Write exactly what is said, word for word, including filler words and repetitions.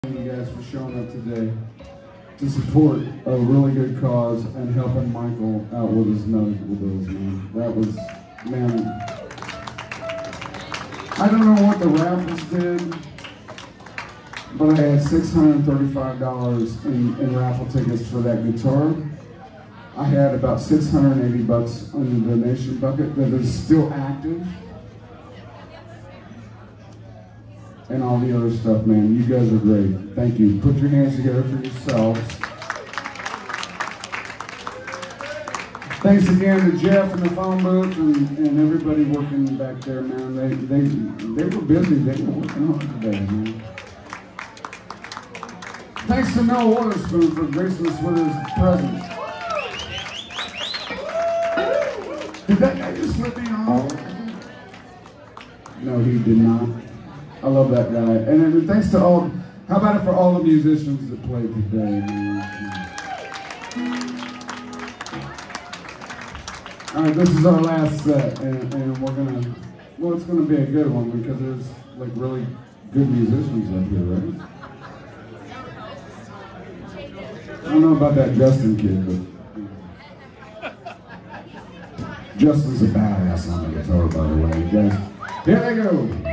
You guys for showing up today to support a really good cause and helping Michael out with his medical bills, man. That was, man, I don't know what the raffles did, but I had six hundred thirty-five dollars in, in raffle tickets for that guitar. I had about six hundred eighty bucks on the donation bucket that is still active. And all the other stuff, man. You guys are great. Thank you. Put your hands together for yourselves. Thanks again to Jeff in the phone booth and, and everybody working back there, man. They, they, they were busy. They were working hard today, man. Thanks to Noah Waterspoon for gracing us with his presence. Did that guy just slip me off? No, he did not. I love that guy. And then thanks to all, how about it for all the musicians that played today, man? All right, this is our last set, and, and we're gonna, well, it's gonna be a good one because there's like really good musicians up here, right? I don't know about that Justin kid, but Justin's a badass on the guitar, by the way, guys. Here they go.